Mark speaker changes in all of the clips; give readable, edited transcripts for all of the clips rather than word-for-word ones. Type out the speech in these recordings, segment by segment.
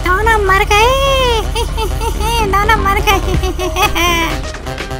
Speaker 1: दोनों मर गए। दोनों मर गए।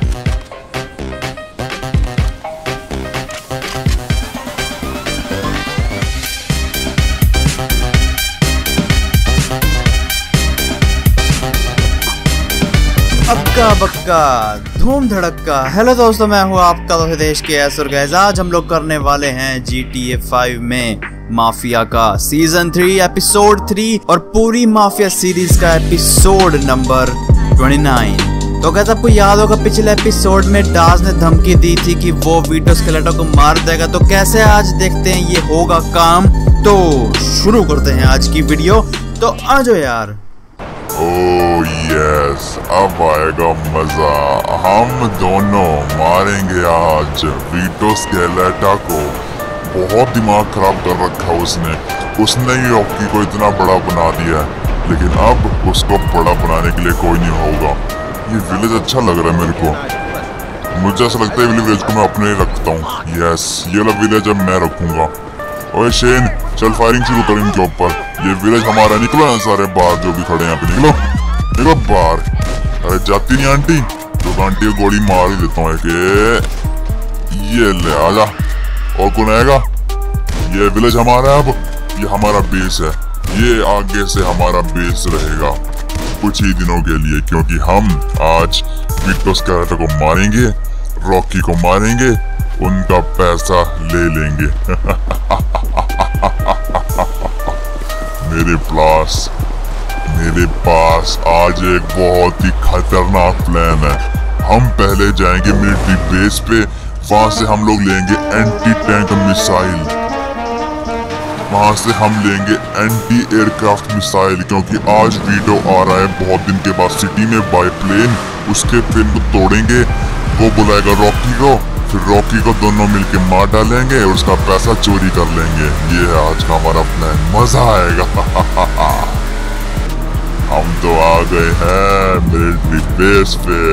Speaker 2: अक्का बक्का धूम धड़क्का। हेलो दोस्तों, मैं हूँ आपका दोस्त देश के ऐसुर गैस। आज हम लोग करने वाले हैं GTA 5 में माफिया का सीजन 3 एपिसोड 3 और पूरी माफिया सीरीज का एपिसोड नंबर 29। तो कैसे आपको याद होगा पिछले एपिसोड में डाज ने धमकी दी थी कि वो वीटो स्केलेटो को मार देगा। तो कैसे आज देखते हैं ये होगा काम। तो शुरू करते हैं आज की वीडियो। तो आ जाओ यार।
Speaker 3: ओह यस, अब आएगा मजा। हम दोनों मारेंगे आज वीटो स्केलेटा को। बहुत दिमाग खराब कर रखा उसने ही रॉकी को इतना बड़ा बना दिया है, लेकिन अब उसको बड़ा बनाने के लिए कोई नहीं होगा। ये विलेज अच्छा लग रहा है मेरे को। मुझे ऐसा लगता है विलेज को मैं अपने रखता हूँ। यस, ये वाला विलेज अब मैं रखूंगा। ओए शेन, चल फायरिंग शुरू कर इनके ऊपर। ये विलेज हमारा। निकलो ना सारे बाहर, जो भी खड़े हैं यहाँ पे निकलो बाहर। अरे जाती नहीं आंटी, तो आंटी को गोली मार ही देता हूँ। ये ले आजा। और कौन आएगा? ये विलेज हमारा है अब। ये हमारा बेस है। ये आगे से हमारा बेस रहेगा कुछ ही दिनों के लिए, क्योंकि हम आज वीटो स्केलेटो को मारेंगे, रॉकी को मारेंगे, उनका पैसा ले लेंगे। मेरे पास आज एक बहुत ही खतरनाक प्लान है। हम पहले जाएंगे मिलिट्री बेस पे, वहां से हम लोग लेंगे एंटी टैंक मिसाइल, वहां से हम लेंगे एंटी एयरक्राफ्ट मिसाइल, क्योंकि आज वीटो आ रहा है बहुत दिन के बाद सिटी में बाय प्लेन। उसके प्लेन को तोड़ेंगे, वो बुलाएगा रॉकी को, फिर रॉकी को दोनों मिलके मार डालेंगे और उसका पैसा चोरी कर लेंगे। ये है आज का हमारा प्लान। मजा आएगा। हम तो आ गए हैं मिलिट्री बेस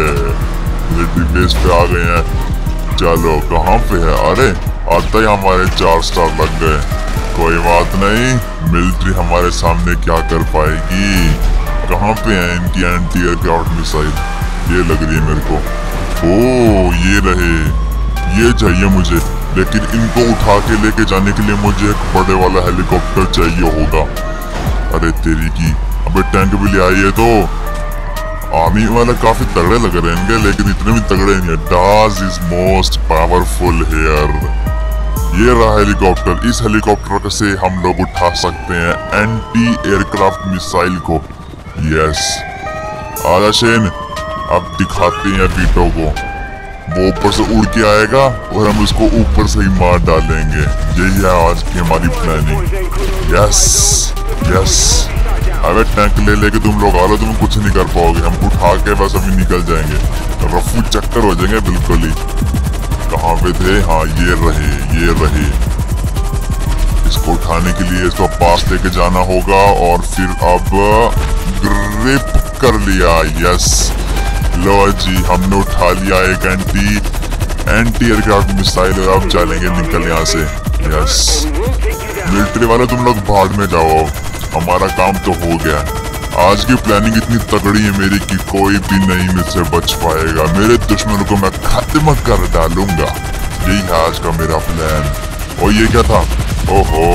Speaker 3: पे आ गए हैं। चलो कहाँ पे है? अरे आता ही हमारे 4 स्टार लग गए। कोई बात नहीं, मिलिट्री हमारे सामने क्या कर पाएगी। कहाँ पे है इनकी एंटी एयरक्राफ्ट मिसाइल? ये लग रही है मेरे को। ओह ये रहे, ये चाहिए मुझे, लेकिन इनको उठा के लेके जाने के लिए मुझे एक बड़े वाला हेलीकॉप्टर चाहिए होगा। अरे तेरी की, अबे टैंक भी ले आई है। तो आर्मी वाले काफी तगड़े लग रहे हैं, लेकिन इतने भी तगड़े नहीं है। Does is most powerful here. ये रहा हेलीकॉप्टर। इस हेलीकॉप्टर से हम लोग उठा सकते हैं एंटी एयरक्राफ्ट मिसाइल को। यस, आजा शेन, अब दिखाते हैं वीटो को। वो ऊपर से उड़ के आएगा और हम उसको ऊपर से ही मार डालेंगे। यही है आज की हमारी प्लानिंग। यस। अबे टैंक ले लेके तुम लोग आ लो, तुम कुछ नहीं कर पाओगे। हम उठा के बस अभी निकल जाएंगे, रफू चक्कर हो जाएंगे बिल्कुल ही। कहाँ पे थे? हाँ ये रहे। इसको उठाने के लिए इसको पास लेके जाना होगा और फिर अब ग्रिप कर लिया। यस, लो जी, हमने उठा लिया एक एंटी एयरक्राफ्ट मिसाइल और अब चलेंगे निकल यहाँ से। यस, मिलिट्री वाले तुम लोग भाड़ में जाओ, हमारा काम तो हो गया। आज की प्लानिंग इतनी तगड़ी है मेरी कि कोई भी नहीं मुझसे बच पाएगा। मेरे दुश्मनों को मैं खत्म कर डालूंगा। यही है आज का मेरा प्लान। और ये क्या था? ओहो,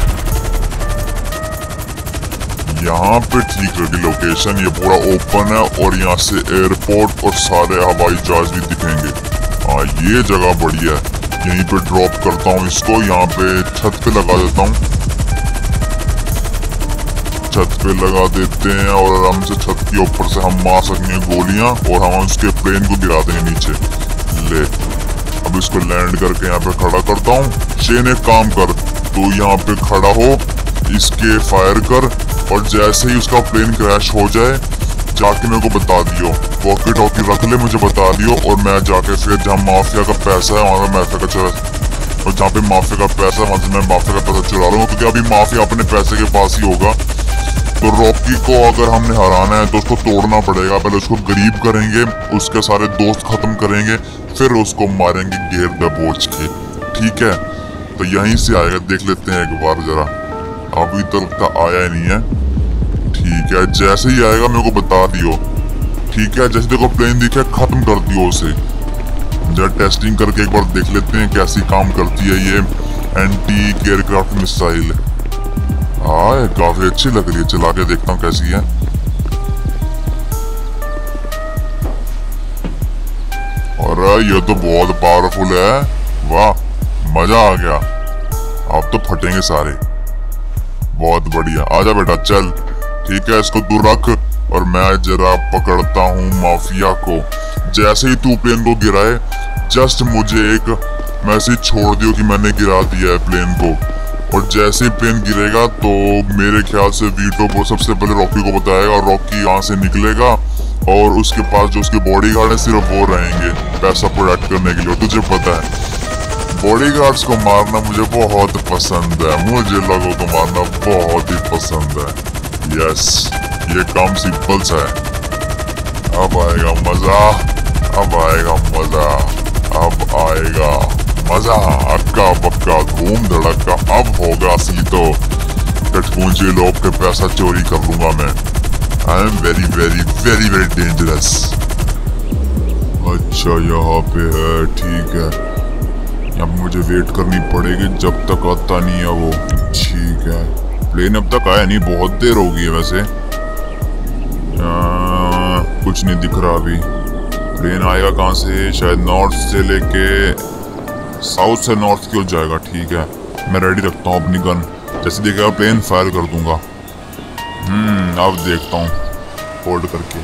Speaker 3: यहाँ पे ठीक लगी लोकेशन। ये पूरा ओपन है और यहाँ से एयरपोर्ट और सारे हवाई जहाज भी दिखेंगे। हाँ ये जगह बढ़िया है। यहीं पे ड्रॉप करता हूँ इसको। यहाँ पे छत पे लगा देता हूँ। छत पे लगा देते हैं और आराम से छत के ऊपर से हम मार सकेंगे गोलियां और हम उसके प्लेन को गिरा देंगे नीचे। ले, अब इसको लैंड करके यहाँ पे खड़ा करता हूँ। शेन एक काम कर, तो यहाँ पे खड़ा हो, इसके फायर कर और जैसे ही उसका प्लेन क्रैश हो जाए जाके मेरे को बता दियो। वॉकी टॉकी रख ले, मुझे बता दियो और मैं जाके फिर जहाँ माफिया का पैसा है वहाँ माफिया का और जहाँ पे माफिया का पैसा है वहाँ से मैं माफिया का पैसा चुरा लूंगा, क्योंकि अभी माफिया अपने पैसे के पास ही होगा। तो रॉकी को अगर हमने हराना है तो उसको तोड़ना पड़ेगा। पहले उसको गरीब करेंगे, उसके सारे दोस्त खत्म करेंगे, फिर उसको मारेंगे घेर दबोच के। ठीक है, तो यहीं से आएगा, देख लेते हैं एक बार जरा। अभी तक तो आया ही नहीं है। ठीक है, जैसे ही आएगा मेरे को बता दियो। ठीक है, जैसे देखो प्लेन दिखे खत्म कर दियो उसे। जरा टेस्टिंग करके एक बार देख लेते हैं कैसी काम करती है ये एंटी एयरक्राफ्ट मिसाइल। हाँ, काफी अच्छी लग रही है, चला के देखता हूँ कैसी है। अरे ये तो बहुत पावरफुल है, वाह मजा आ गया। अब तो फटेंगे सारे। बहुत बढ़िया, आजा बेटा चल। ठीक है, इसको दूर रख और मैं जरा पकड़ता हूँ माफिया को। जैसे ही तू प्लेन को गिराए जस्ट मुझे एक मैसेज छोड़ दियो कि मैंने गिरा दिया है प्लेन को। और जैसे ही प्लेन गिरेगा तो मेरे ख्याल से वीटो को सबसे पहले रॉकी को बताएगा और रॉकी यहाँ से निकलेगा और उसके पास जो उसके बॉडीगार्ड है सिर्फ वो रहेंगे पैसा प्रोटेक्ट करने के लिए। तुझे पता है बॉडीगार्ड्स को मारना मुझे बहुत पसंद है, मुझे लोगों को मारना बहुत ही पसंद है। यस, ये काम सिंपल सा है। अब आएगा मजा, अब आएगा मजा, अब आएगा मजा। अक्का बक्का धूम धड़का अब होगा असली तो। कटपुंजे लोग के पैसा चोरी कर लूंगा मैं। I am very very very very dangerous. अच्छा यहाँ पे है, ठीक है। यहाँ मुझे वेट करनी पड़ेगी जब तक आता नहीं है वो। ठीक है, प्लेन अब तक आया नहीं, बहुत देर हो गई है वैसे। कुछ नहीं दिख रहा अभी। प्लेन आएगा कहाँ से? शायद नॉर्थ से लेके साउथ से नॉर्थ की ओर जाएगा। ठीक है, मैं रेडी रखता हूँ अपनी गन। जैसे दिखेगा प्लेन फायर कर दूंगा। अब देखता हूँ होल्ड करके।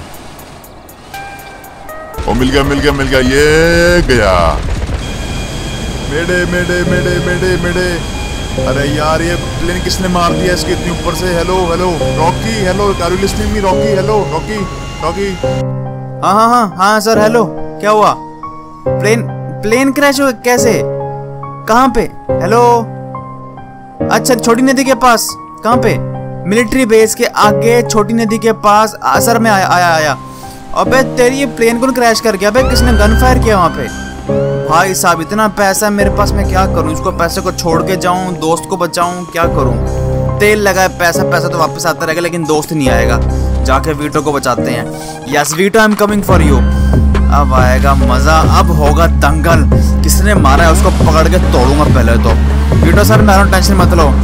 Speaker 3: ओ मिल गया मिल गया मिल गया, ये गया। मेडे मेडे मेडे मेडे मेडे। अरे यार ये प्लेन किसने मार दिया इसके इतनी ऊपर से? Hello hello Rocky, hello are you listening me? Rocky hello, Rocky Rocky.
Speaker 2: हाँ हाँ हाँ हाँ सर, हेलो। क्या हुआ? प्लेन क्रैश हुआ कैसे? कहाँ पे? हेलो। अच्छा, छोटी नदी के पास। कहाँ पे? मिलिट्री बेस के आगे छोटी नदी के पास। सर मैं आया। अबे तेरी ये प्लेन कौन क्रैश कर गया? अबे किसने गन फायर किया वहाँ पे? भाई साहब इतना पैसा है मेरे पास, मैं क्या करूँ? इसको पैसे को छोड़ के जाऊँ, दोस्त को बचाऊँ, क्या करूँ? तेल लगा है, पैसा तो वापस आता रहेगा लेकिन दोस्त नहीं आएगा। जाके वीटो को बचाते हैं। Yes Vito, I am coming for you. अब आएगा मजा, अब होगा दंगल। किसने मारा है उसको पकड़ के तोड़ूंगा पहले तो। वीटो सर मैं टेंशन मत लो,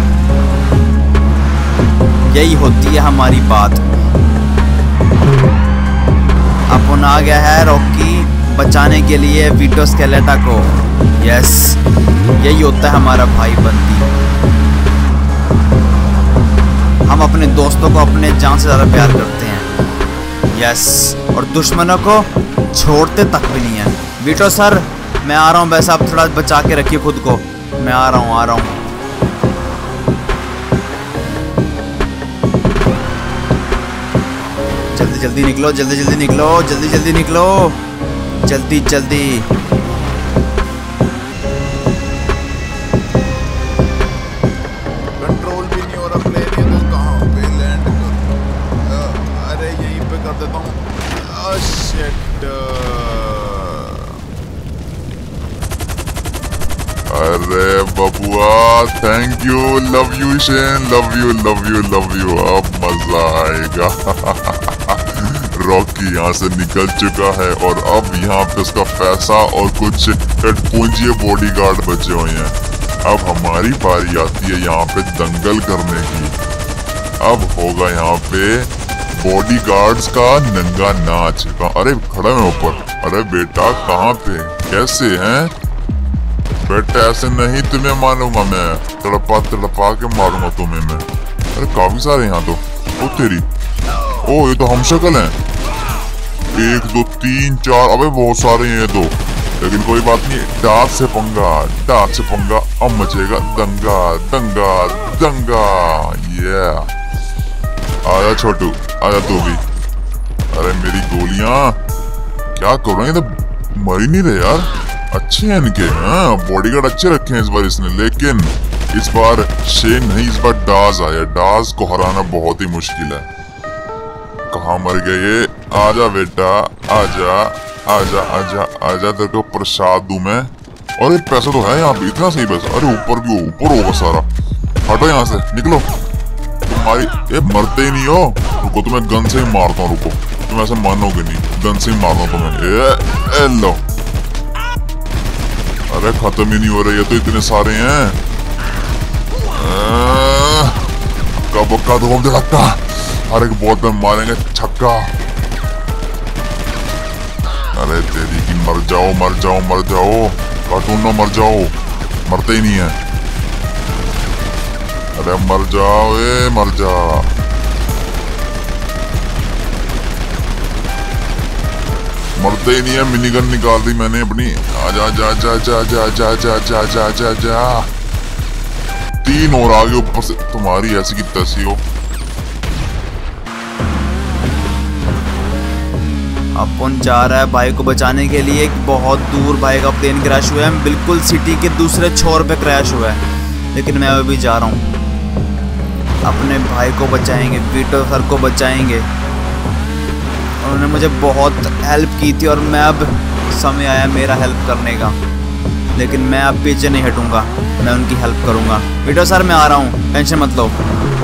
Speaker 2: यही होती है हमारी बात। अपन आ गया है रॉकी बचाने के लिए वीटो स्केलेटा को। यस, यही होता है हमारा भाई बंदी। हम अपने दोस्तों को अपने जान से ज्यादा प्यार करते हैं। यस, और दुश्मनों को छोड़ते तक भी नहीं है। वीटो सर मैं आ रहा हूँ, वैसे आप थोड़ा बचा के रखिए खुद को। मैं आ रहा हूँ। जल्दी निकलो, जल्दी निकलो, जल्दी निकलो, जल्दी।
Speaker 3: कंट्रोल भी नहीं हो रहा प्लेन, ये तो कहाँ पे लैंड कर? अरे यहीं पे कर देता हूँ। शिट। अरे बबुआ thank you, love you Shane, love you. अब मजा आएगा। रॉकी यहाँ से निकल चुका है और अब यहाँ पे उसका पैसा और कुछ कटपुंजी बॉडीगार्ड बचे हुए हैं। अब हमारी बारी आती है यहाँ पे दंगल करने की। अब होगा यहाँ पे बॉडीगार्ड्स का नंगा नाच। अरे खड़ा है ऊपर। अरे बेटा कहाँ पे, कैसे हैं बेटा? ऐसे नहीं तुम्हें मारूंगा मैं, तड़पा के मारूंगा तुम्हें मैं। अरे काफी सारे यहाँ तो। ओ तेरी, ओ ये तो हम शक्ल हैं। 1 2 3 4, अबे बहुत सारे हैं ये तो। लेकिन कोई बात नहीं, डाक से पंगा अब मचेगा दंगा। ये आजा छोटू, आजा तू भी। अरे मेरी गोलियां क्या कर रहे हैं? तो मर ही नहीं रहे यार। अच्छे हैं इनके, हाँ बॉडीगार्ड अच्छे रखे हैं इस बार इसने। लेकिन इस बार शेन नहीं, इस बार डाज आया। डाज को हराना बहुत ही मुश्किल है। कहाँ मर गए ये? आजा बेटा, आजा तेरे को प्रसाद दूं मैं। और एक पैसा तो है यहाँ पे, इतना सही पैसा। अरे ऊपर होगा सारा। हटो यहाँ से, निकलो। तुम्हारी ये मरते ही नहीं हो। रुको तुम्हें गन से ही मारता हूँ, रुको तुम ऐसे मानोगे नहीं, गन से ही मारता हूँ तुम्हें। ए लो, अरे खत्म ही नहीं हो रही है, तो इतने सारे हैं। कब का धूम धड़का, हर एक बॉल में मारेंगे छक्का। अरे तेरी की मर जाओ मर जाओ मर जाओ, कार्टून ना मर जाओ, मरते ही नहीं है। अरे मर जाओ, ए मर जा। मरते ही नहीं है। मिनी गन निकाल दी मैंने अपनी। आजा जा जा जा जा जा जा जा जा जा जा। 3 और आगे ऊपर से तुम्हारी ऐसी की तैसी हो।
Speaker 2: अपन जा रहा है भाई को बचाने के लिए। बहुत दूर भाई का प्लेन क्रैश हुआ है, बिल्कुल सिटी के दूसरे छोर पे क्रैश हुआ है, लेकिन मैं अभी जा रहा हूँ। अपने भाई को बचाएंगे, वीटो सर को बचाएंगे। उन्होंने मुझे बहुत हेल्प की थी और मैं अब समय आया मेरा हेल्प करने का, लेकिन मैं अब पीछे नहीं हटूंगा, मैं उनकी हेल्प करूंगा। वीटो सर मैं आ रहा हूँ, टेंशन मत लो।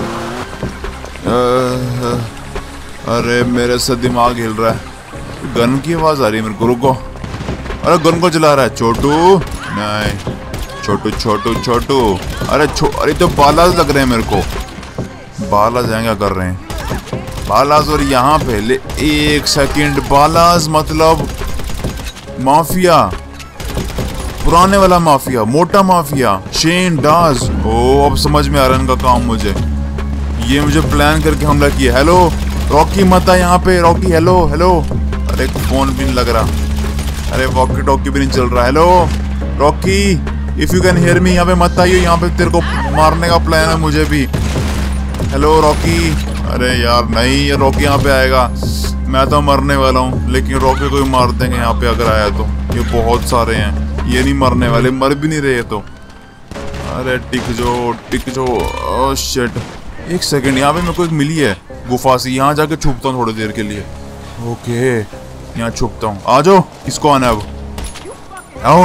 Speaker 4: अरे मेरे से दिमाग हिल रहा है, गन की आवाज आ रही है मेरे को। रुको, अरे गन को चला रहा है छोटू। नहीं छोटू छोटू छोटू, अरे तो बालाज लग रहे हैं मेरे को। बालाज हैं, क्या कर रहे हैं बालाज? और यहाँ पे ले 1 सेकंड, बालाज मतलब माफिया, पुराने वाला माफिया, मोटा माफिया, शेन डाज। ओ अब समझ में आ रहा है इनका काम। ये मुझे प्लान करके हमला किया। हेलो रॉकी मत आ यहाँ पे, रॉकी हेलो हेलो। अरे फोन भी नहीं लग रहा, अरे वॉकी टॉकी भी नहीं चल रहा। Hello Rocky, if you can hear me, यहाँ पे मत आइयो, यहाँ पे तेरे को मारने का प्लान है मुझे भी। Hello Rocky. अरे यार नहीं, ये रॉकी यहाँ पे आएगा, मैं तो मरने वाला हूँ, लेकिन रॉकी को भी मार देंगे यहाँ पे अगर आया तो। ये बहुत सारे हैं, ये नहीं मरने वाले, मर भी नहीं रहे तो। अरे टिक जो। ओह शिट, 1 सेकंड, यहाँ पे मेरे को एक मिली है गुफा सी, यहाँ जाके छुपता हूँ थोड़ी देर के लिए। ओके यहाँ छुपता हूँ, आ जाओ। किसको आना है अब? आओ।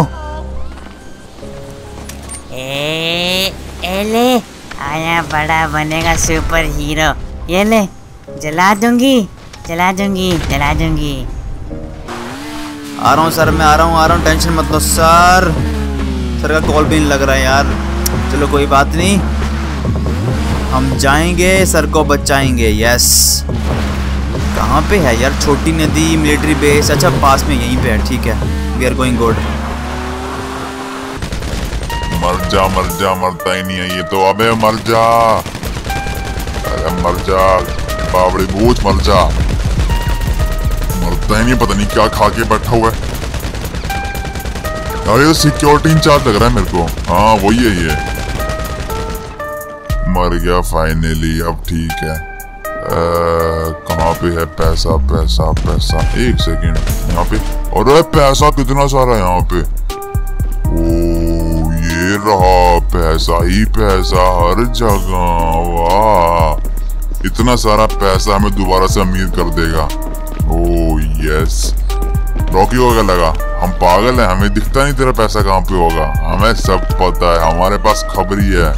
Speaker 1: ए ले, आया बड़ा बनेगा सुपर हीरो। ये ले, जला दूंगी जला दूंगी जला दूंगी।
Speaker 2: आ रहा हूँ सर, मैं आ रहा हूँ, टेंशन मत लो सर। सर का कॉल भी नहीं लग रहा है यार। चलो कोई बात नहीं, हम जाएंगे, सर को बचाएंगे। यस, कहाँ पे है यार छोटी नदी मिलिट्री बेस? अच्छा पास में, यहीं पे है, ठीक है। We are going good.
Speaker 3: मर जा मरता ही नहीं है ये तो। अबे मर जा, अरे मर जा बाबड़ी बूझ, मर जा। मरता ही नहीं, पता नहीं क्या खा के बैठा हुआ है। अरे सिक्योरिटी इंचार्ज लग रहा है मेरे को। हाँ वही है ये। मर गया फाइनली, अब ठीक है। कहाँ पे है पैसा? 1 सेकंड, यहाँ पे। अरे पैसा कितना सारा है यहाँ पे। ओ ये रहा, पैसा ही पैसा हर जगह। वाह, इतना सारा पैसा हमें दोबारा से अमीर कर देगा। ओ यस। रॉकी को क्या लगा हम पागल हैं? हमें दिखता नहीं तेरा पैसा कहाँ पे होगा, हमें सब पता है, हमारे पास खबरी है।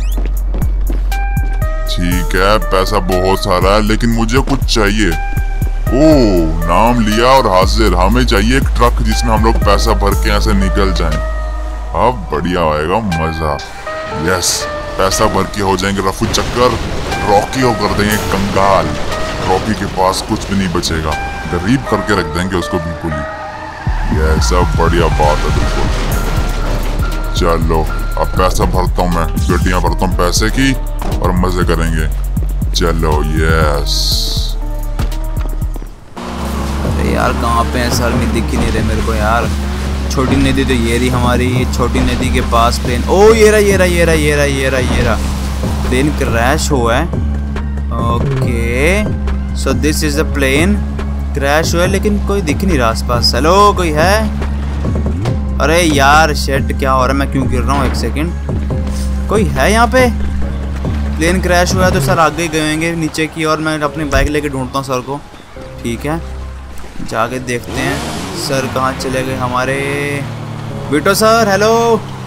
Speaker 3: ठीक है पैसा बहुत सारा है, लेकिन मुझे कुछ चाहिए। ओह नाम लिया और हाजिर। हमें चाहिए एक ट्रक जिसमें हम लोग पैसा भर के यहाँ से निकल जाएं। अब बढ़िया आएगा मजा। यस, पैसा भर के हो जाएंगे रफू चक्कर। रॉकी को कर देंगे कंगाल। रॉकी के पास कुछ भी नहीं बचेगा, गरीब करके रख देंगे उसको बिल्कुल ही। यह सब बढ़िया बात है बिल्कुल। चलो अब पैसा भरता हूँ मैं, गड्डियाँ भरता हूँ पैसे की और मजे करेंगे। चलो यस।
Speaker 2: अरे यार कहाँ पे है सर? में दिख ही नहीं रहे मेरे को यार। छोटी नदी तो ये रही हमारी, छोटी नदी के पास प्लेन। ओ ये रहा प्लेन क्रैश हुआ है। Okay so this is the plane crash हुआ है, लेकिन कोई दिख नहीं रहा आसपास। हेलो कोई है? अरे यार शेट क्या हो रहा है? मैं क्यों गिर रहा हूँ? 1 सेकंड, कोई है यहाँ पे? प्लेन क्रैश हुआ है तो सर आगे गए होंगे नीचे की, और मैं अपनी बाइक लेके ढूंढता हूँ सर को। ठीक है जाके देखते हैं सर कहाँ चले गए हमारे। बेटो सर हेलो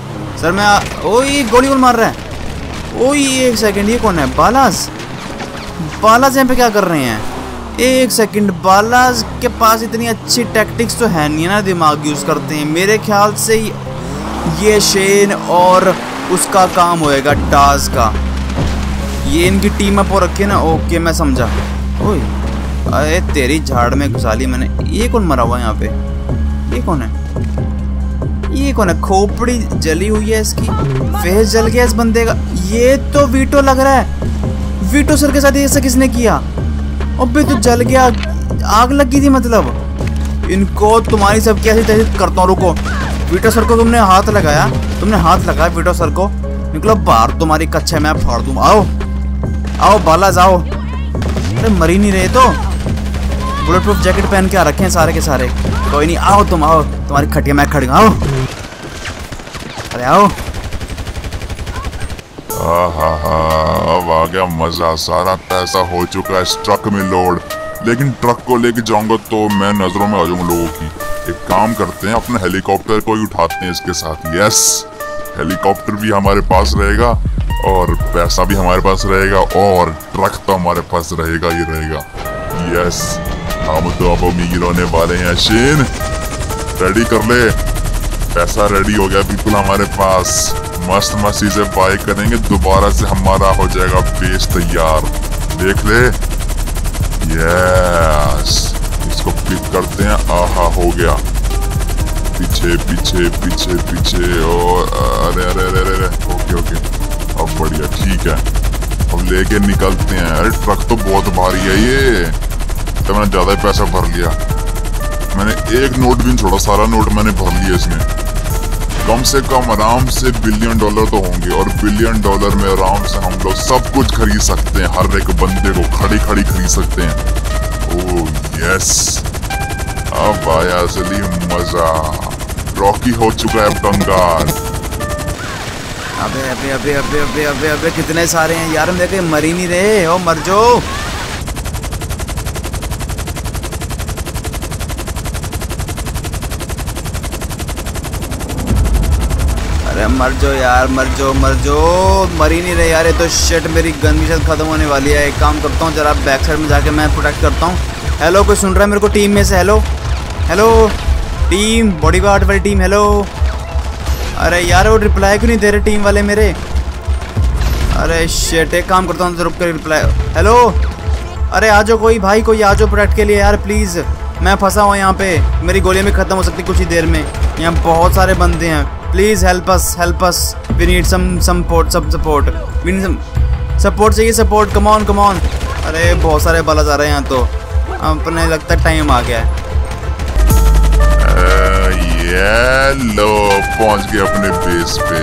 Speaker 2: सर। ओ ये गोली मार रहा है। ओ ये 1 सेकंड, ये कौन है? बालास। बालाज यहाँ पे क्या कर रहे हैं? एक सेकंड, बालाज के पास इतनी अच्छी टैक्टिक्स तो है नहीं ना, दिमाग यूज़ करते हैं। मेरे ख्याल से ये शेन और उसका काम होएगा, डाज का। ये इनकी टीम अप हो रखी है ना। ओके मैं समझा। ओए अरे तेरी झाड़ में घुसा ली मैंने। ये कौन मरा हुआ है यहाँ पे? ये कौन है? ये कौन है? खोपड़ी जली हुई है इसकी, फेस जल गया इस बंदे का। ये तो वीटो लग रहा है। वीटो सर के साथ ऐसा किसने किया? अबे तो जल गया, आग लगी थी मतलब। इनको तुम्हारी सबकी ऐसी तैसी करता हूँ। रुको, वीटो सर को तुमने हाथ लगाया, वीटो सर को। निकलो बाहर, तुम्हारी कच्चा मैं फाड़ दूँ। आओ आओ बालाज आओ। अरे मरी नहीं रहे तो। बुलेट प्रूफ जैकेट पहन के आ रखे हैं सारे के सारे। कोई नहीं, आओ तुम आओ, तुम्हारी खटिया मैं खड़। आओ अरे आओ।
Speaker 3: अब आ गया मजा। सारा पैसा हो चुका है इस ट्रक में लोड, लेकिन ट्रक को लेके जाऊंगा तो मैं नजरों में आ जाऊंगा लोगों की। एक काम करते हैं, अपने हेलीकॉप्टर को ही उठाते हैं इसके साथ। यस, हेलीकॉप्टर भी हमारे पास रहेगा और पैसा भी हमारे पास रहेगा और ट्रक तो हमारे पास रहेगा ही रहेगा। यस, हम तो अब अमीर होने वाले हैं। शेन रेडी कर ले, पैसा रेडी हो गया बिल्कुल हमारे पास। मस्त मस्त चीजें बाय करेंगे, दोबारा से हमारा हो जाएगा बेस तैयार। देख ले। यस, इसको पिक करते हैं। आहा हो गया। पीछे पीछे पीछे पीछे और अरे अरे अरे अरे ओके ओके, अब बढ़िया ठीक है। अब लेके निकलते हैं। अरे ट्रक तो बहुत भारी है ये, तो मैंने ज्यादा ही पैसा भर लिया। मैंने एक नोट भी नहीं छोड़ा, सारा नोट मैंने भर लिया इसमें। कम से कम आराम से $1 बिलियन तो होंगे, और $1 बिलियन में आराम से हम लोग सब कुछ खरीद सकते हैं। हर एक बंदे को खड़ी खड़ी खरीद सकते हैं। ओह यस, अब आया असली मजा। रॉकी हो चुका है कंगाल।
Speaker 2: अबे अबे अबे अबे अबे अबे अबे कितने सारे हैं यार, मेरे को मर ही नहीं रहे। ओ मर जाओ। अरे मर जाओ यार, मर जाओ मर जाओ। मर ही नहीं रहे यार। ये तो शिट, मेरी गन भी शायद खत्म होने वाली है। एक काम करता हूँ, जरा बैक साइड में जाके मैं प्रोटेक्ट करता हूँ। हेलो, कोई सुन रहा है मेरे को टीम में से? हेलो हेलो टीम, बॉडीगार्ड वाली टीम, हेलो। अरे यार वो रिप्लाई क्यों नहीं दे रहे टीम वाले मेरे? अरे शिट, एक काम करता हूँ, रुक कर रिप्लाई। हेलो, अरे आ जाओ कोई भाई, कोई आ जाओ प्रोटेक्ट के लिए यार प्लीज़। मैं फंसा हुआ यहाँ पे, मेरी गोलियाँ भी खत्म हो सकती कुछ ही देर में। यहाँ बहुत सारे बंदे हैं, please help us. We need some support. We need some support चाहिए, सपोर्ट। Come on. अरे बहुत सारे बाला जा रहे हैं यहाँ तो। अपने लगता है टाइम आ गया है।
Speaker 3: ये लो पहुंच गए अपने बेस पे।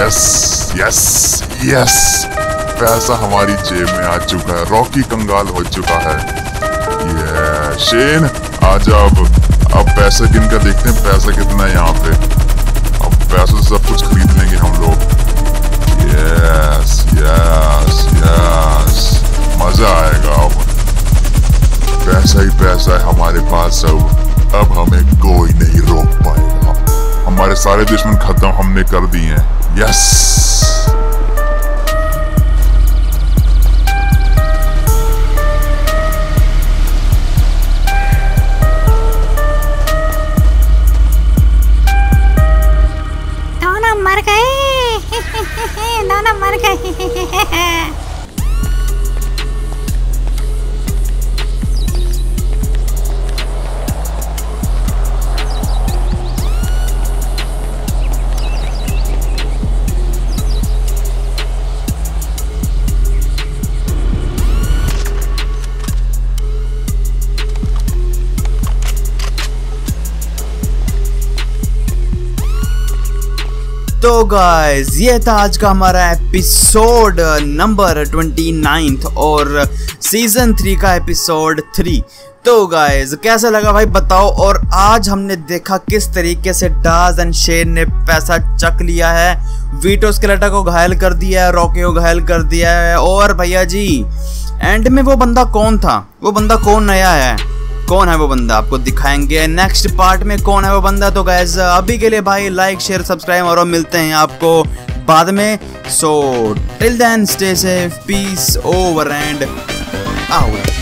Speaker 3: यस, पैसा हमारी जेब में आ चुका है। रॉकी कंगाल हो चुका है। ये शेन आजा, अब पैसा गिन कर देखते हैं पैसा कितना है यहाँ पे। अब पैसों से सब कुछ खरीद लेंगे हम लोग। यस, मजा आएगा। अब पैसा ही पैसा है हमारे पास। अब हमें कोई नहीं रोक पाएगा। हमारे सारे दुश्मन खत्म हमने कर दिए हैं। यस,
Speaker 1: दोनों मर गए। दोनों मर गए।
Speaker 2: तो गाइस, ये था आज का हमारा एपिसोड नंबर 29 और सीजन 3 का एपिसोड 3। तो गाइस कैसा लगा भाई बताओ। और आज हमने देखा किस तरीके से डाज एंड शेन ने पैसा चक लिया है, वीटो स्केलेटन को घायल कर दिया है, रॉकी को घायल कर दिया है। और भैया जी एंड में वो बंदा कौन था, वो बंदा कौन नया है, कौन है वो बंदा, आपको दिखाएंगे नेक्स्ट पार्ट में कौन है वो बंदा। तो गाइस अभी के लिए भाई लाइक शेयर सब्सक्राइब और मिलते हैं आपको बाद में। So till then stay safe, peace over and out.